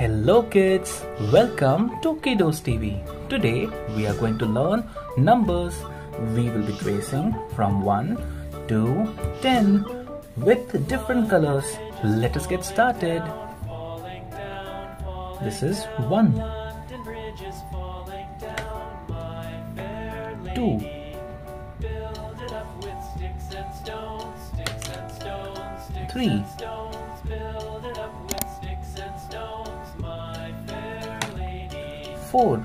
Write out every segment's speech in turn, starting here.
Hello kids, welcome to Kiddos TV. Today we are going to learn numbers. We will be tracing from 1 to 10 with different colors. Let us get started. This is 1, 2, 3, 4,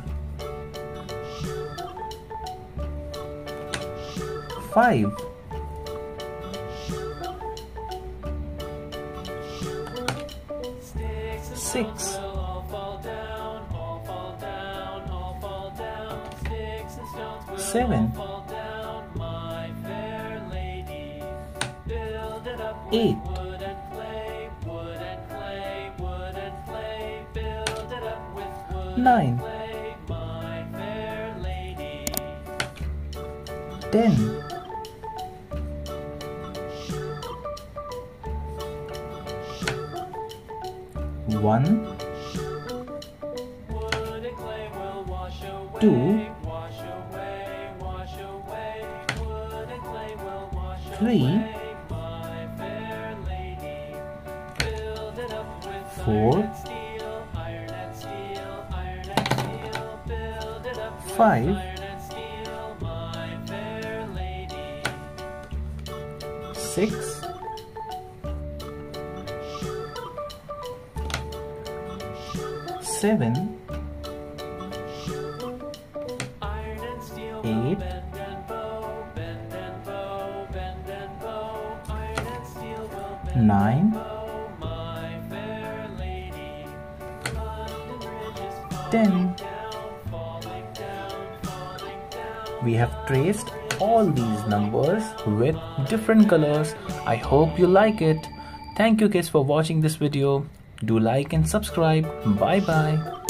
5, 6, 7, 8, 9, 10, 1, 2, 3, 4, 5, 6, 7, 8, 9, 10. We have traced all these numbers with different colors. I hope you like it. Thank you kids for watching this video. Do like and subscribe. Bye bye.